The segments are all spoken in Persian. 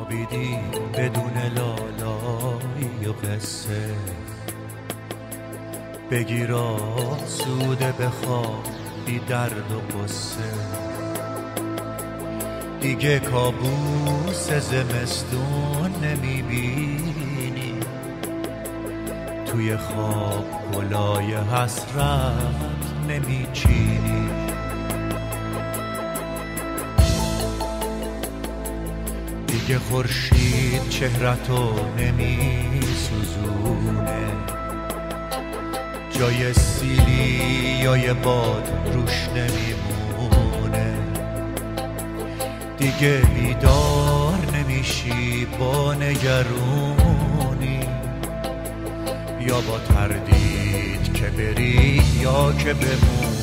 خوابیدی بدون لالایی و قصه، بگیر آسوده بخواب بی درد و قصه. دیگه کابوس زمستون نمیبینی، توی خواب گلای حسرت نمیچینی. دیگه خورشید چهرتو نمیسوزونه، جای سیلی یا یه باد روش نمیمونه. دیگه بیدار نمیشی با نگرونی، یا با تردید که بری یا که بمونی.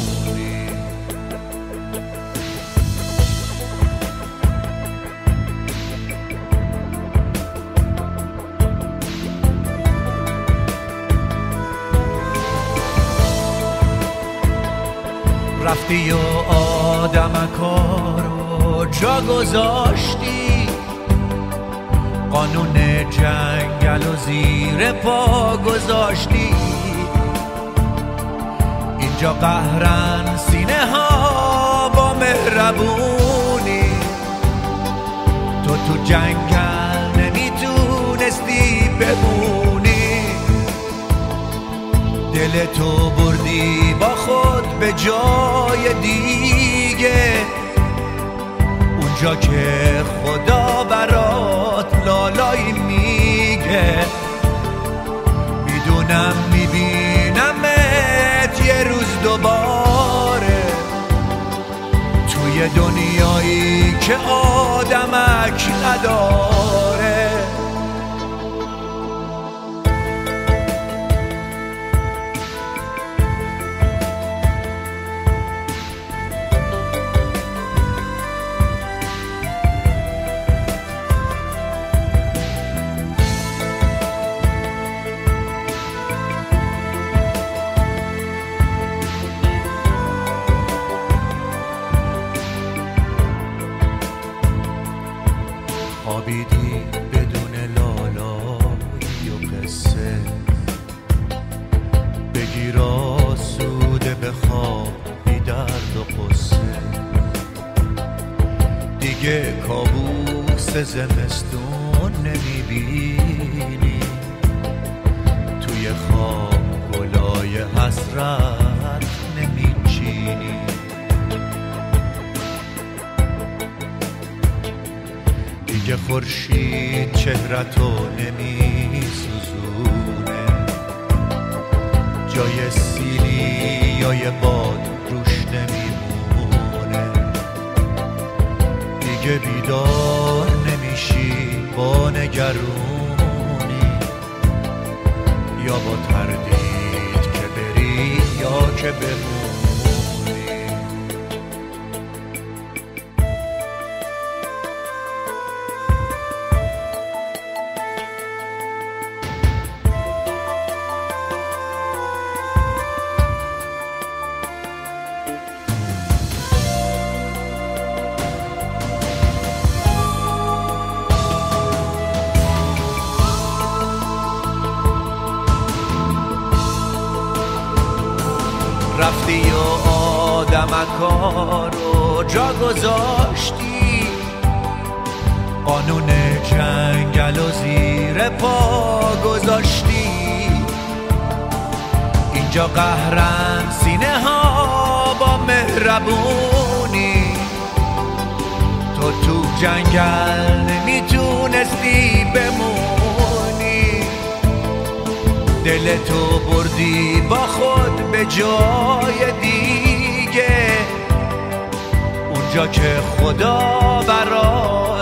رفتی و آدمکا رو جا گذاشتی، قانون جنگل و زیر پا گذاشتی. اینجا قهرن سینه ها با مهربونی، تو جنگل نمیتونستی بمونی. دلتو بردی با خود به جای دیگه، اونجا که خدا برات لالایی میگه. میدونم میبینمت یه روز دوباره، توی دنیایی که آدمک نداره. خوابیدی بدون لالایی و قصه، بگیر آسوده بخواب بی درد و قصه. دیگه کابوس زمستون نمیبینی، توی خواب گلای حسرت نمیچینی. دیگه خورشید چهرتو نمیسوزونه، جای سیلی یا یه باد روش نمیمونه. دیگه بیدار نمیشی با نگرونی، یا با تردید که بری یا که بمونی. رفتی و آدمکا رو جا گذاشتی، قانون جنگل و زیر پا گذاشتی. اینجا قهرن سینه ها با مهربونی، تو جنگل نمیتونستی بمونی. دلتو بردی با خود به جای دیگه، اونجا که خدا برات